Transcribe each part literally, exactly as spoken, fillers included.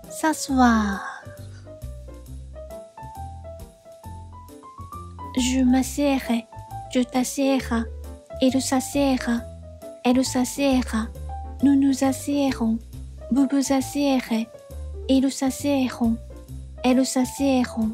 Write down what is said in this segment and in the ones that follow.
s'asseoir. Je m'assierai, tu t'assieras, il s'assiera, elle s'assiera, nous nous assiérons, vous vous assiérez, ils s'assiéront, elles s'assiéront.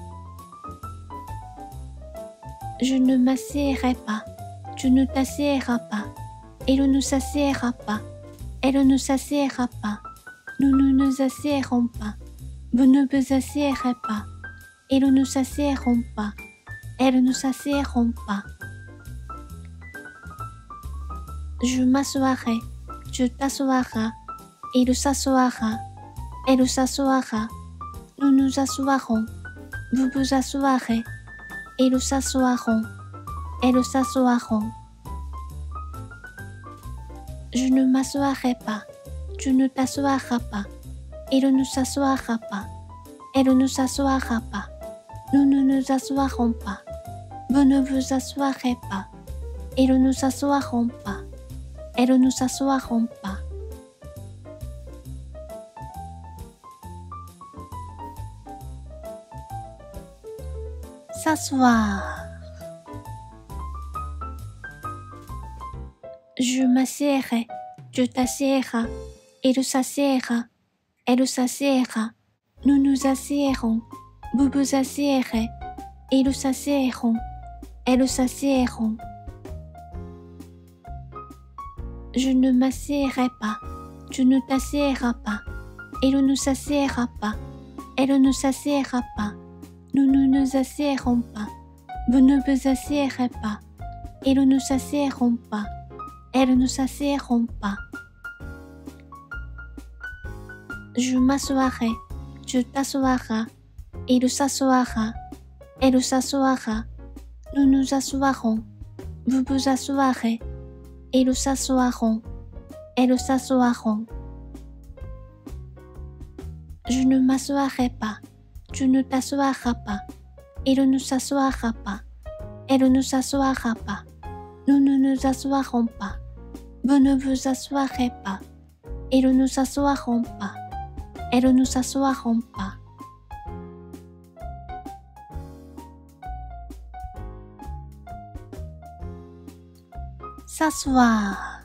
Je ne m'assierai pas, tu ne t'assieras pas, il ne s'assiera pas, elle ne s'assiera pas, nous ne nous assiérons pas, vous ne vous assiérez pas, ils ne s'assiéront pas, elles ne s'assiéront pas. Je m'assoirai, tu t'assoiras, il s'assoira, elle s'assoira, nous nous assoirons, vous vous assoirez, ils s'assoiront, elles s'assoiront. Je ne m'assoirai pas, tu ne t'assoiras pas, il ne s'assoira pas, elle ne s'assoira pas, nous ne nous assoirons pas, vous ne vous assoirez pas, ils ne s'assoiront pas, elles ne s'assoiront pas. S'asseoir. Je m'assierai, tu t'assieras, il s'assiera, elle s'assiera, nous nous assiérons, vous vous assiérez, ils s'assiéront, elles s'assiéront. Je ne m'assierai pas, tu ne t'assieras pas, il ne s'assiera pas, elle ne s'assiera pas, nous ne nous assiérons pas, vous ne vous assiérez pas, ils ne s'assiéront pas, elles ne s'assiéront pas. Je m'assoirai, tu t'assoiras, il s'assoira, elle s'assoira, nous nous assoirons, vous vous assoirez, ils s'assoiront, elles s'assoiront. Je ne m'assoirai pas, tu ne t'assoiras pas, il ne s'assoira pas, elle ne s'assoira pas, nous ne nous assoirons pas, vous ne vous assoirez pas, ils ne s'assoiront pas, elles ne s'assoiront pas. S'asseoir.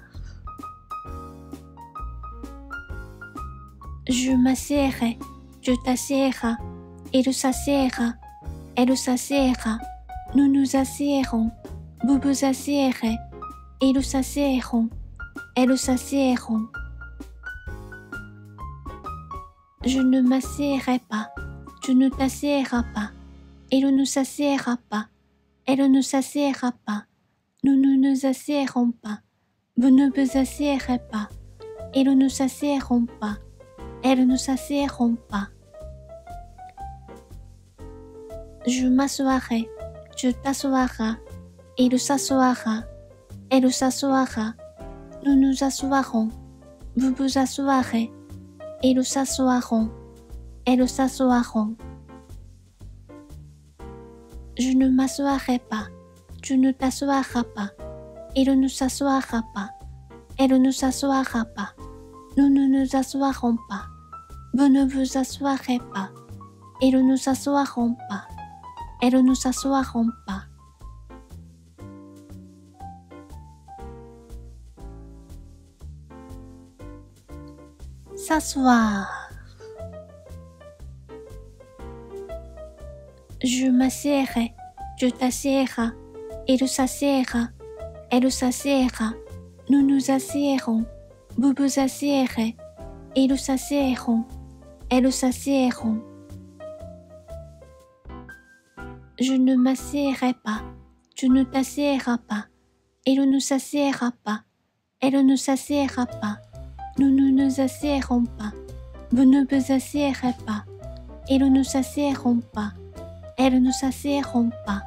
Je m'assierai, tu t'assieras, il s'assiera, elle s'assiera, nous nous assiérons, vous vous assiérez, ils s'assiéront, elles s'assiéront. Je ne m'assierai pas, tu ne t'assieras pas, il ne s'assiera pas, elle ne s'assiera pas, nous ne nous assiérons pas, vous ne vous assiérez pas, ils ne s'assiéront pas, elles ne s'assiéront pas. Je m'assoirai, tu t'assoiras, il s'assoira, elle s'assoira, nous nous assoirons, vous vous assoirez, ils s'assoiront, elles s'assoiront. Je ne m'assoirai pas, tu ne t'assoiras pas, il ne s'assoira pas, elle ne s'assoira pas, nous ne nous assoirons pas, vous ne vous assoirez pas, ils ne s'assoiront pas, elles ne s'assoiront pas. S'asseoir. Je m'assierai, tu t'assieras, il s'assiera, elle s'assiera, nous nous assiérons, vous vous assiérez, ils s'assiéront, elles s'assiéront. Je ne m'assierai pas, tu ne t'assieras pas, il ne s'assiera pas, elle ne s'assiera pas, nous ne nous assiérons pas, vous ne vous assiérez pas, ils ne s'assiéront pas, elles ne s'assiéront pas.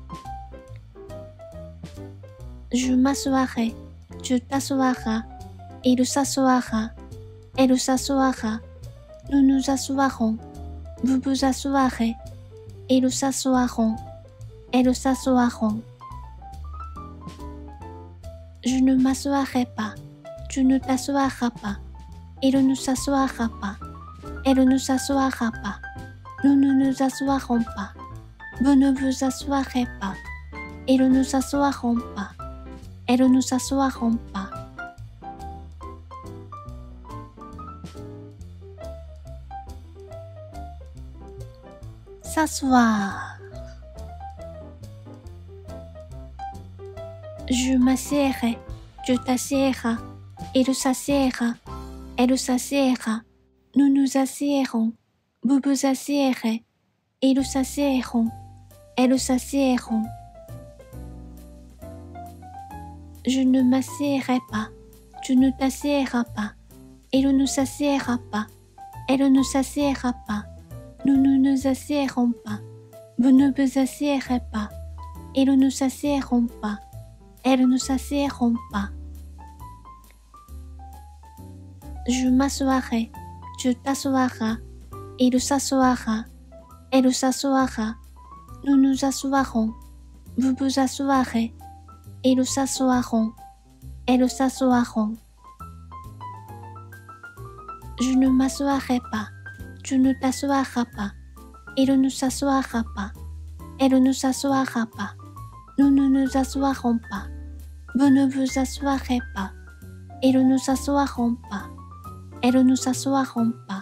Je m'assoirai, tu t'assoiras, il s'assoira, elle s'assoira, nous nous assoirons, vous vous assoirez, ils s'assoiront, elles s'assoiront. Je ne m'assoirai pas, tu ne t'assoiras pas, il ne s'assoira pas, Elle ne s'assoira pas. Nous ne nous assoirons pas. Vous ne vous assoirez pas. Ils ne s'assoiront pas. Elles ne s'assoiront pas. S'asseoir. Je m'assierai. Tu t'assieras. Il s'assiera. Elle s'assiera. Nous nous assiérons. Vous vous assiérez. Ils s'assiéront. Elles s'assiéront. Je ne m'assierai pas. Tu ne t'assieras pas. Il ne s'assiera pas. Elle ne s'assiera pas. Nous ne nous assiérons pas. Vous ne vous assiérez pas. Ils ne s'assiéront pas. Elles ne s'assiéront pas. Je m'assoirai. Tu t'assoiras. Il s'assoira. Elle s'assoira. Nous nous assoirons. Vous vous assoirez. Ils s'assoiront. Elles s'assoiront. Je ne m'assoirai pas. Tu ne t'assoiras pas. Il ne s'assoira pas. Elle ne s'assoira pas. Nous ne nous assoirons pas. Vous ne vous assoirez pas. Ils ne s'assoiront pas. Elles ne s'assoiront pas.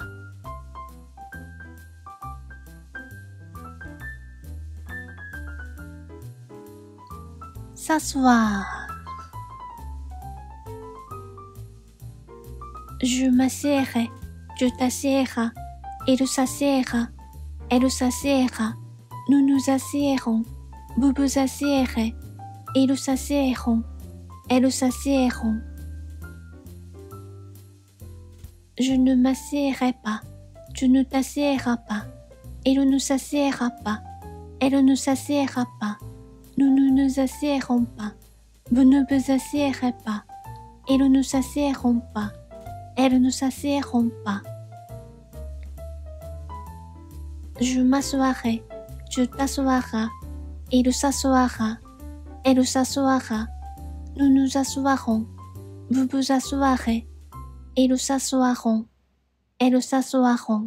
S'asseoir. Je m'assierai. Tu t'assieras. Il s'assiera. Elle s'assiera. Nous nous assiérons. Vous vous assiérez. Ils s'assiéront. Elles s'assiéront. Je ne m'assierai pas. Tu ne t'assieras pas. Il ne s'assiera pas. Elle ne s'assiera pas. Nous ne nous assiérons pas. Vous ne vous assiérez pas. Ils ne s'assiéront pas. Elles ne s'assiéront pas. Je m'assoirai. Tu t'assoiras. Il s'assoira. Elle s'assoira. Nous nous assoirons. Vous vous assoirez. Ils s'assoiront. Elles s'assoiront.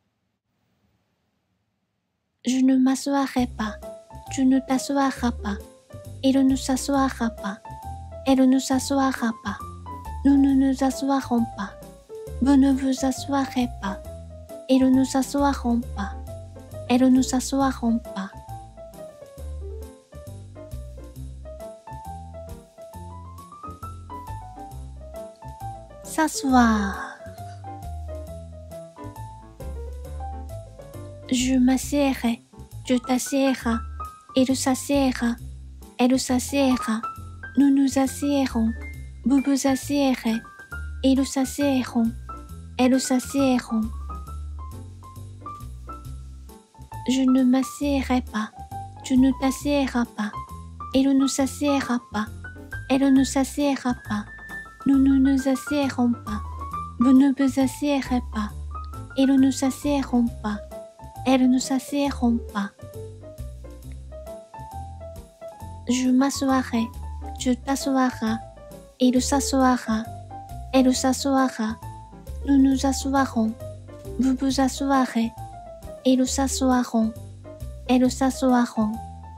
Je ne m'assoirai pas. Tu ne t'assoiras pas. Il ne s'assoira pas. Elle ne s'assoira pas. Nous ne nous assoirons pas. Vous ne vous assoirez pas. Ils ne s'assoiront pas. Elles ne s'assoiront pas. S'asseoir. Je m'assierai. Tu t'assieras. Il s'assiera. Elle s'assiera. Nous nous assiérons. Vous vous assiérez. Ils s'assiéront. Elles s'assiéront. Je ne m'assierai pas. Tu ne t'assieras pas. Il ne s'assiera pas. Elle ne s'assiera pas. Nous ne nous assiérons pas. Vous ne vous assiérez pas. Ils ne s'assiéront pas. Elles ne s'assiéront pas. Je m'assoirai. Tu t'assoiras. Il s'assoira. Elle s'assoira. Nous nous assoirons. Vous vous assoirez. Ils s'assoiront. Elles s'assoiront.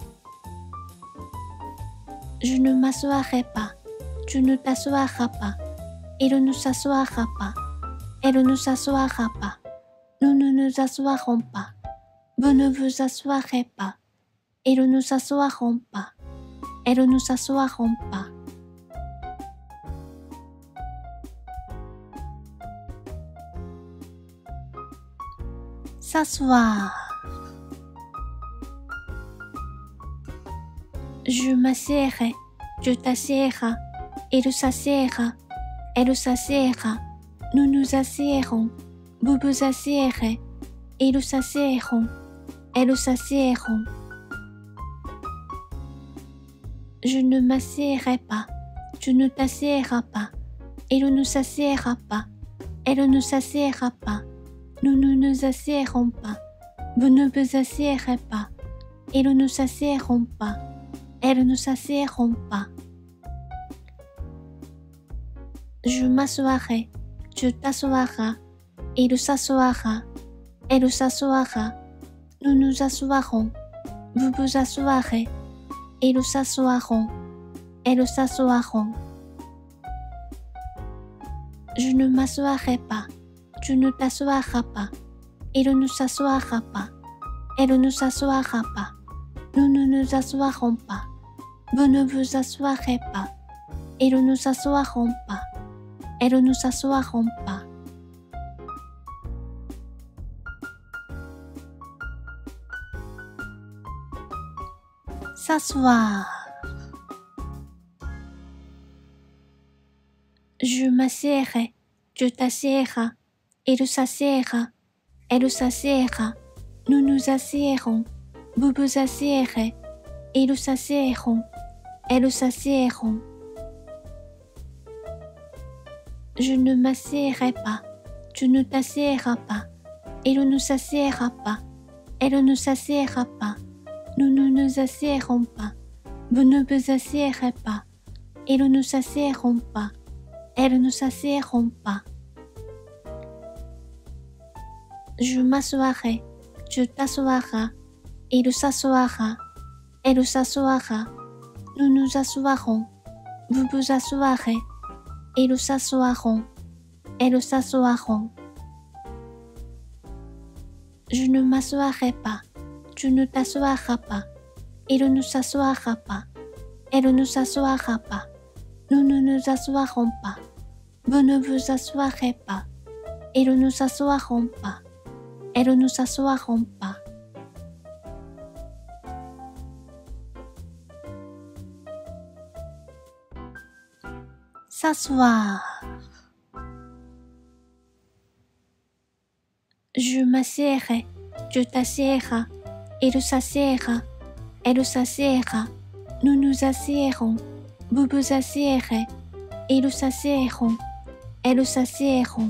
Je ne m'assoirai pas. Tu ne t'assoiras pas. Il ne s'assoira pas. Elle ne s'assoira pas. Nous ne nous assoirons pas. Vous ne vous assoirez pas. Ils ne s'assoiront pas. Elles ne s'assoiront pas. S'asseoir. Je m'assierai. Tu t'assieras. Il s'assiera. Elle s'assiera. Nous nous assiérons. Vous vous assiérez. Ils s'assiéront. Elles s'assiéront. Je ne m'assierai pas. Tu ne t'assieras pas. Il ne s'assiera pas. Elle ne s'assiera pas. Nous ne nous assiérons pas. Vous ne vous assiérez pas. Ils ne s'assiéront pas. Elles ne s'assiéront pas. Je m'assoirai. Tu t'assoiras. Il s'assoira. Elle s'assoira. Nous nous assoirons. Vous vous assoirez. Ils s'assoiront. Elles s'assoiront. Je ne m'assoirai pas. Tu ne t'assoiras pas. Il ne s'assoira pas. Elle ne s'assoira pas. Nous ne nous assoirons pas. Vous ne vous assoirez pas. Ils ne s'assoiront pas. Elles ne s'assoiront pas. S'asseoir. Je m'assiérai. Tu t'assiéras. Il s'assiera. Elle s'assiera. Nous nous assiérons. Vous vous assiérez. Ils s'assiéront. Elles s'assiéront. Je ne m'assiérai pas. Tu ne t'assiéras pas. Il ne s'assiera pas. Elle ne s'assiera pas. Nous ne nous assiérons pas. Vous ne vous assiérez pas. Ils ne s'assiéront pas. Elles ne s'assiéront pas. Je m'assoirai. Tu t'assoiras. Il s'assoira. Elle s'assoira. Nous nous assoirons. Vous vous assoirez. Ils s'assoiront. Elles s'assoiront. Je ne m'assoirai pas. Tu ne t'assoiras pas. Il ne s'assoira pas. Elle ne s'assoira pas. Nous ne nous assoirons pas. Vous ne vous assoirez pas. Ils ne s'assoiront pas. Elles ne s'assoiront pas. S'asseoir. Je m'assiérai. Tu t'assiéras. Il s'assiera. Elle s'assiera. Nous nous assiérons. Vous vous assiérez. Ils s'assiéront. Elles s'assiéront.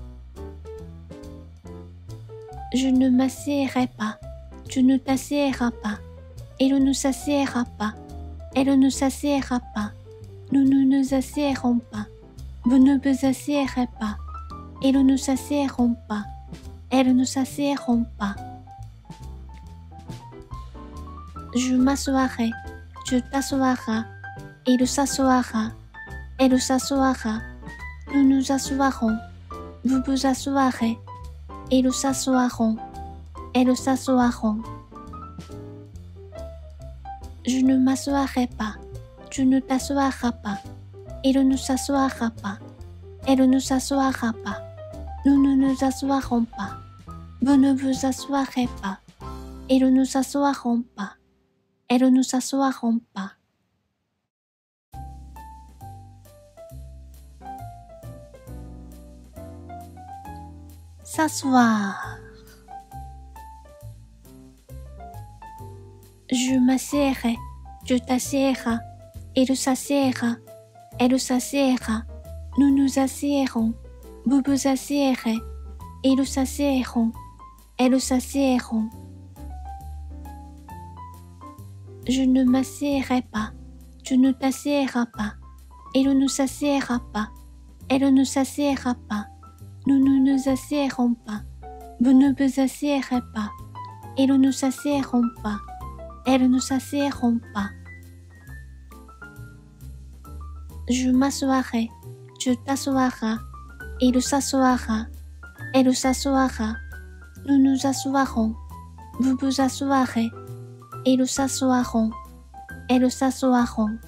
Je ne m'assiérai pas. Tu ne t'assiéras pas. Il ne s'assiera pas. Elle ne s'assiera pas. Nous ne nous assiérons pas. Vous ne vous assiérez pas. Ils ne s'assiéront pas. Elles ne s'assiéront pas. Je m'assoirai. Tu t'assoiras. Il s'assoira. Elle s'assoira. Nous nous assoirons. Vous vous assoirez. Ils s'assoiront. Elles s'assoiront. Je ne m'assoirai pas. Tu ne t'assoiras pas. Il ne s'assoira pas. Elle ne s'assoira pas. Nous ne nous assoirons pas. Vous ne vous assoirez pas. Ils ne s'assoiront pas. Elles ne s'assoiront pas. S'asseoir. Je m'assiérai. Tu t'assiéras. Il s'assiera. Elle s'assiera. Nous nous assiérons. Vous vous assiérez. Ils s'assiéront. Elles s'assiéront. Je ne m'assiérai pas. Tu ne t'assiéras pas. Il ne s'assiera pas. Elle ne s'assiera pas. Nous ne nous assiérons pas. Vous ne vous assiérez pas. Ils ne s'assiéront pas. Elles ne s'assiéront pas. Je m'assoirai. Tu t'assoiras. Il s'assoira. Elle s'assoira. Nous nous assoirons. Vous vous assoirez. Ils s'assoiront. Elles s'assoiront.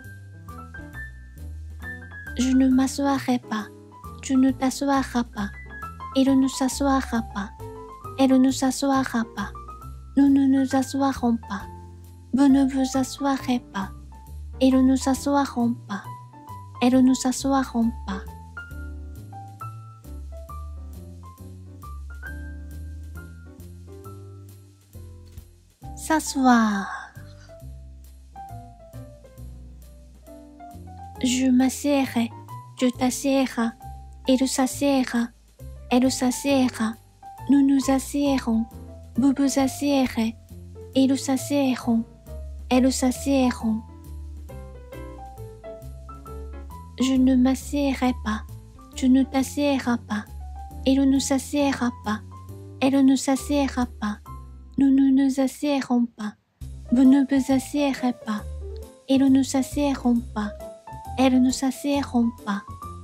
Je ne m'assoirai pas. Tu ne t'assoiras pas. Il ne s'assoira pas. Elle ne s'assoira pas. Nous ne nous assoirons pas. Vous ne vous assoirez pas. Ils ne s'assoiront pas. Elles ne s'assoiront pas. S'asseoir. Je m'assiérai. Tu t'assiéras. Il s'assiera. Elle s'assiera. Nous nous assiérons. Vous vous assiérez. Ils s'assiéront. Elles s'assiéront. Je ne m'assiérai pas. Tu ne t'assiéras pas. Il ne s'assiera pas. Elle ne s'assiera pas. Nous ne nous assiérons pas. Vous ne vous assiérez pas. Ils ne s'assiéront pas. Elles ne s'assiéront pas.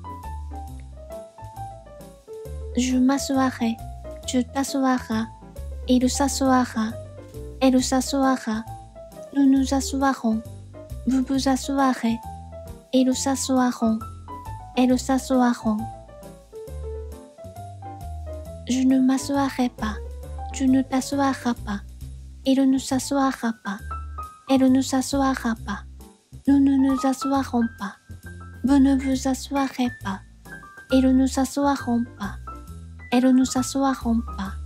Je m'assoirai. Tu t'assoiras. Il s'assoira. Elle s'assoira. Nous nous assoirons. Vous vous assoirez. Ils s'assoiront. Elles s'assoiront. Je ne m'assoirai pas. Tu ne t'assoiras pas. Il ne s'assoira pas. Elle ne s'assoira pas. Nous ne nous assoirons pas. Vous ne vous assoirez pas. Ils ne s'assoiront pas. Elles ne s'assoiront pas.